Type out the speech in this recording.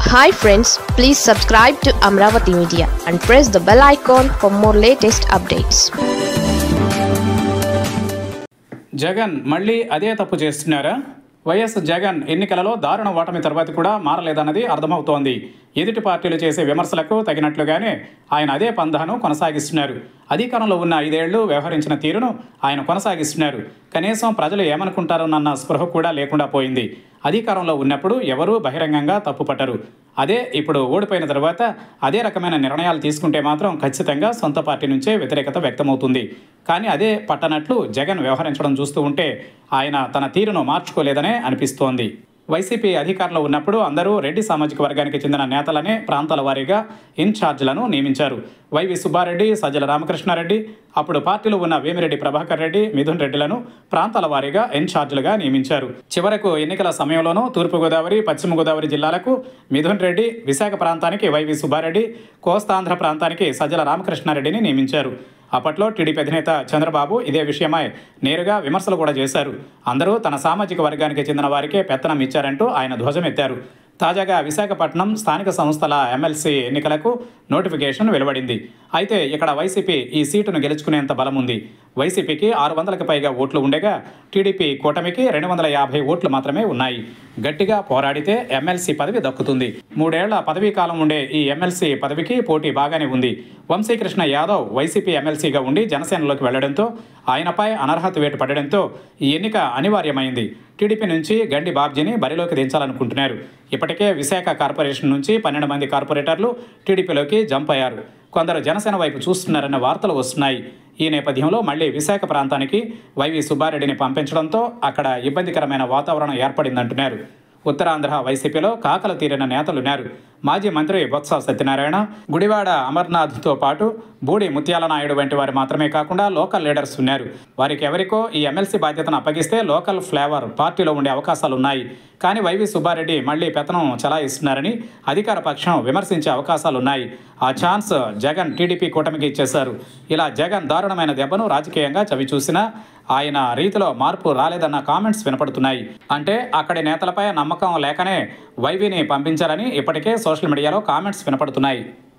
Hi friends, please subscribe to Amravati Media and press the bell icon for more latest updates. Jagan మళ్ళీ అదే తప్పు చేస్తున్నారా? YS Jagan ఎన్నికలలో దారుణ ఓటమి తర్వాత కూడా మారలేదన్నది అర్థమవుతోంది. ఎదుటి పార్టీలు చేసే విమర్శలకు తగినట్లుగానే ఆయన అదే పందాను కొనసాగిస్తున్నారు. అధికారంలో ఉన్న 5 ఏళ్లు వ్యవహరించిన తీరును ఆయన కొనసాగిస్తున్నారు. కనీసం ప్రజలు ఏమనుకుంటారోనన్న స్పృహ కూడా లేకుండా పోయింది. అధికారంలో ఉన్నప్పుడు ఎవరూ బహిరంగంగా తప్పుపట్టరు. అదే ఇప్పుడు ఓడిపోయిన తర్వాత అదే రకమైన నిర్ణయాలు తీసుకుంటే మాత్రం ఖచ్చితంగా సొంత పార్టీ నుంచే వ్యతిరేకత వ్యక్తమవుతుంది. కానీ అదే పట్టనట్లు జగన్ వ్యవహరించడం చూస్తూ ఉంటే ఆయన తన తీరును మార్చుకోలేదనే అనిపిస్తోంది. వైసీపీ అధికారంలో ఉన్నప్పుడు అందరూ రెడ్డి సామాజిక వర్గానికి చెందిన నేతలనే ప్రాంతాల వారీగా ఇన్ఛార్జీలను నియమించారు. వైవి సుబ్బారెడ్డి, సజ్జల రామకృష్ణారెడ్డి, అప్పుడు పార్టీలో ఉన్న వేమిరెడ్డి ప్రభాకర్ రెడ్డి, మిథున్ రెడ్డిలను ప్రాంతాల వారీగా ఇన్ఛార్జీలుగా నియమించారు. చివరకు ఎన్నికల సమయంలోనూ తూర్పుగోదావరి, పశ్చిమ గోదావరి జిల్లాలకు మిథున్ రెడ్డి, విశాఖ ప్రాంతానికి వైవి సుబ్బారెడ్డి, కోస్తాంధ్ర ప్రాంతానికి సజ్జల రామకృష్ణారెడ్డిని నియమించారు. అప్పట్లో టీడీపీ అధినేత చంద్రబాబు ఇదే విషయమై నేరుగా విమర్శలు కూడా చేశారు. అందరూ తన సామాజిక వర్గానికి చెందిన వారికే పెత్తనం ఇచ్చారంటూ ఆయన ధ్వజమెత్తారు. తాజాగా విశాఖపట్నం స్థానిక సంస్థల ఎమ్మెల్సీ ఎన్నికలకు నోటిఫికేషన్ వెలువడింది. అయితే ఇక్కడ వైసీపీ ఈ సీటును గెలుచుకునేంత బలం ఉంది. వైసీపీకి 600కి పైగా ఓట్లు ఉండగా టీడీపీ కూటమికి 250 ఓట్లు మాత్రమే ఉన్నాయి. గట్టిగా పోరాడితే ఎమ్మెల్సీ పదవి దక్కుతుంది. 3 ఏళ్ల పదవీ కాలం ఉండే ఈ ఎమ్మెల్సీ పదవికి పోటీ బాగానే ఉంది. వంశీకృష్ణ యాదవ్ వైసీపీ ఎమ్మెల్సీగా ఉండి జనసేనలోకి వెళ్లడంతో ఆయనపై అనర్హత వేటు పడడంతో ఈ ఎన్నిక అనివార్యమైంది. టీడీపీ నుంచి గండి బాబ్జీని బరిలోకి దించాలనుకుంటున్నారు. ఇప్పటికే విశాఖ కార్పొరేషన్ నుంచి 12 మంది కార్పొరేటర్లు టీడీపీలోకి జంప్ అయ్యారు. కొందరు జనసేన వైపు చూస్తున్నారన్న వార్తలు వస్తున్నాయి. ఈ నేపథ్యంలో మళ్లీ విశాఖ ప్రాంతానికి వైవి సుబ్బారెడ్డిని పంపించడంతో అక్కడ ఇబ్బందికరమైన వాతావరణం ఏర్పడిందంటున్నారు. ఉత్తరాంధ్ర వైసీపీలో కాకలు తీరిన నేతలున్నారు. మాజీ మంత్రి బొత్స సత్యనారాయణ, గుడివాడ అమర్నాథ్తో పాటు బూడి ముత్యాల నాయుడు వంటి వారు మాత్రమే కాకుండా లోకల్ లీడర్స్ ఉన్నారు. వారికి ఎవరికో ఈ ఎమ్మెల్సీ బాధ్యతను అప్పగిస్తే లోకల్ ఫ్లేవర్ పార్టీలో ఉండే అవకాశాలున్నాయి. కానీ వైవి సుబ్బారెడ్డి మళ్లీ పెత్తనం చలాయిస్తున్నారని అధికార పక్షం విమర్శించే అవకాశాలున్నాయి. ఆ ఛాన్స్ జగన్ టీడీపీ కూటమికి ఇచ్చేశారు. ఇలా జగన్ దారుణమైన దెబ్బను రాజకీయంగా చవిచూసినా ఆయన రీతిలో మార్పు రాలేదన్న కామెంట్స్ వినపడుతున్నాయి. అంటే అక్కడి నేతలపై నమ్మకం లేకనే వైవిని పంపించారని ఇప్పటికే సోషల్ మీడియాలో కామెంట్స్ వినపడుతున్నాయి.